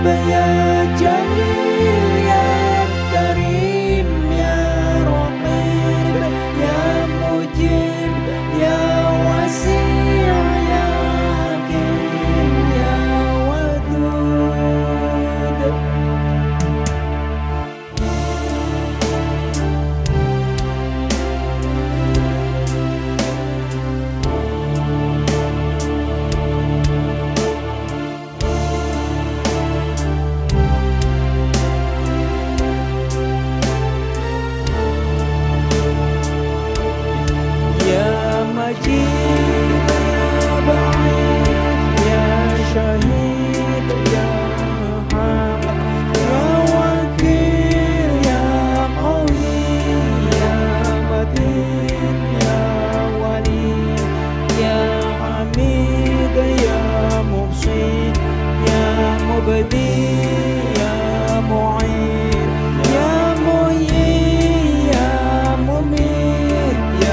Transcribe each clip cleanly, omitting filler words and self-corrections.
ya Jalil ya Karim ya Raqib ya Mujib ya Wasi' ya Hakim ya Wadud. Majid ya Ba'id ya Syahid ya Haq ya Wakil ya Qawi ya Matin ya Wali ya Hamid ya Muhsin ya Mubdi ya Mu'in ya Muhyi ya Mumit ya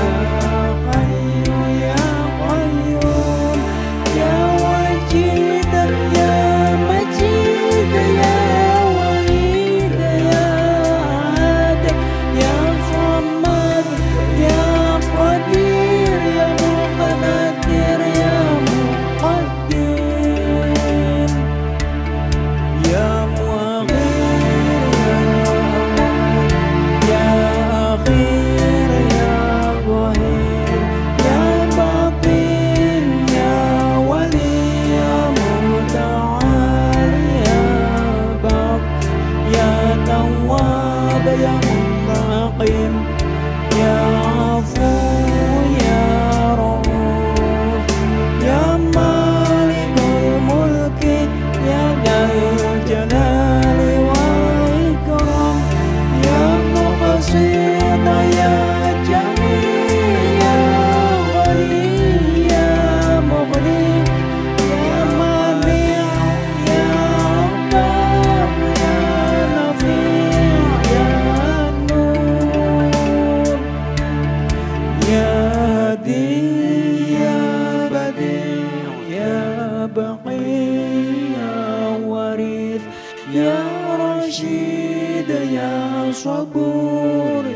ya Muntaqim ya Afu ya Rauf ya Malikul Mulki ya Dzal Jalali wal Ikram ya Muqsit ya Jamil ya Ghani ya Mughni ya Mani' ya Rabbah ya Nafi' ya Rashid ya Sabur